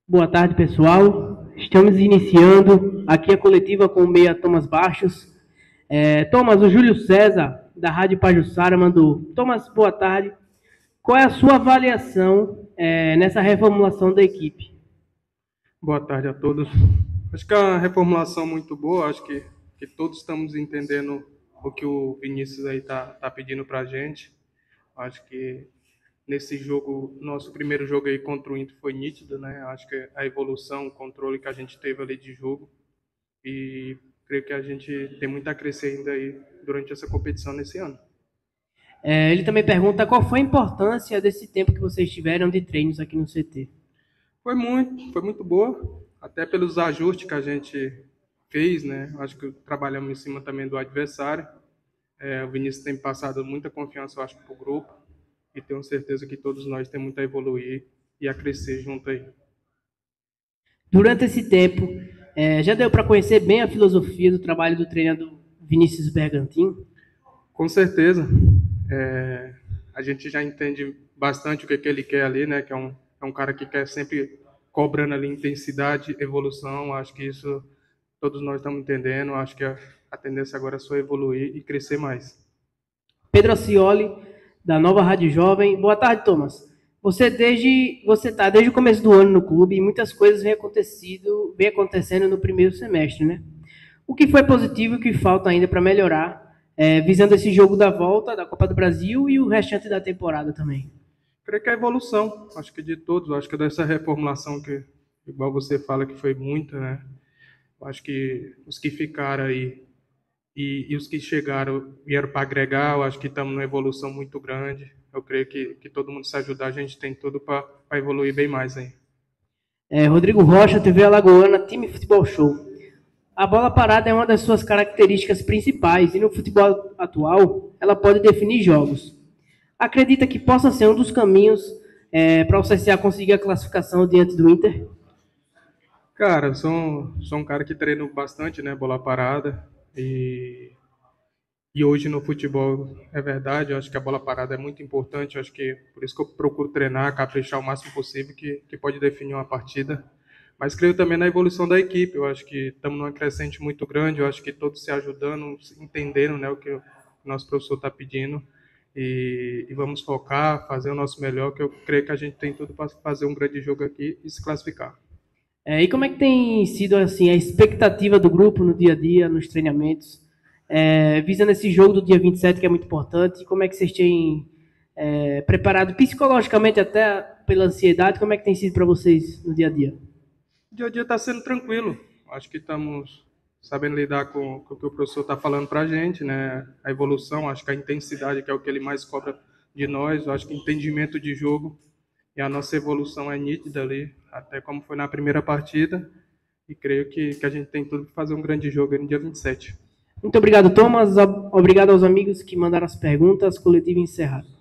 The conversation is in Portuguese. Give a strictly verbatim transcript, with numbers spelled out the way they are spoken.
Boa tarde, pessoal. Estamos iniciando aqui a coletiva com o meia Thomas Baixos. É, Thomas, o Júlio César, da Rádio Pajuçara, mandou. Thomas, boa tarde. Qual é a sua avaliação é, nessa reformulação da equipe? Boa tarde a todos. Acho que é uma reformulação muito boa. Acho que, que todos estamos entendendo o que o Vinícius aí tá, tá pedindo para a gente. Acho que nesse jogo, nosso primeiro jogo aí contra o Inter foi nítido, né? Acho que a evolução, o controle que a gente teve ali de jogo. E creio que a gente tem muito a crescer ainda aí durante essa competição nesse ano. É, ele também pergunta qual foi a importância desse tempo que vocês tiveram de treinos aqui no C T. Foi muito, foi muito boa, até pelos ajustes que a gente fez, né? Acho que trabalhamos em cima também do adversário. É, o Vinícius tem passado muita confiança, eu acho, para o grupo, e tenho certeza que todos nós temos muito a evoluir e a crescer junto aí. Durante esse tempo, é, já deu para conhecer bem a filosofia do trabalho do treinador Vinícius Bergantin? Com certeza, é, a gente já entende bastante o que, que ele quer ali, né? Que é um, é um cara que quer sempre cobrando ali intensidade, evolução. Acho que isso todos nós estamos entendendo. Acho que a, a tendência agora é só evoluir e crescer mais. Pedro Acioli, da Nova Rádio Jovem. Boa tarde, Thomas. Você desde você está desde o começo do ano no clube e muitas coisas vêm acontecido, vem acontecendo no primeiro semestre, né? O que foi positivo e o que falta ainda para melhorar, é, visando esse jogo da volta da Copa do Brasil e o restante da temporada também. Creio que é a evolução, acho que de todos, acho que dessa reformulação que, igual você fala, que foi muita, né? Acho que os que ficaram aí e, e os que chegaram vieram para agregar, eu acho que estamos numa evolução muito grande. Eu creio que, que todo mundo se ajudar, a gente tem tudo para evoluir bem mais aí. É, Rodrigo Rocha, T V Alagoana, Time Futebol Show. A bola parada é uma das suas características principais e no futebol atual ela pode definir jogos. Acredita que possa ser um dos caminhos é, para o C S A conseguir a classificação diante do Inter? Cara, eu sou, um- sou um cara que treino bastante, né, bola parada, e, e hoje no futebol é verdade, eu acho que a bola parada é muito importante, eu acho que por isso que eu procuro treinar, caprichar o máximo possível, que, que pode definir uma partida. Mas creio também na evolução da equipe, eu acho que estamos numa crescente muito grande, eu acho que todos se ajudando, entendendo, né, o que o nosso professor está pedindo, e, e vamos focar, fazer o nosso melhor, que eu creio que a gente tem tudo para fazer um grande jogo aqui e se classificar. É, e como é que tem sido assim a expectativa do grupo no dia a dia, nos treinamentos, é, visando esse jogo do dia vinte e sete que é muito importante? Como é que vocês têm é, preparado psicologicamente até pela ansiedade? Como é que tem sido para vocês no dia a dia? O dia a dia está sendo tranquilo. Acho que estamos sabendo lidar com, com o que o professor está falando para a gente, né? A evolução, acho que a intensidade, que é o que ele mais cobra de nós. Acho que entendimento de jogo e a nossa evolução é nítida ali, até como foi na primeira partida. E creio que, que a gente tem tudo para fazer um grande jogo aí no dia vinte e sete. Muito obrigado, Thomas. Obrigado aos amigos que mandaram as perguntas. Coletivo encerrado.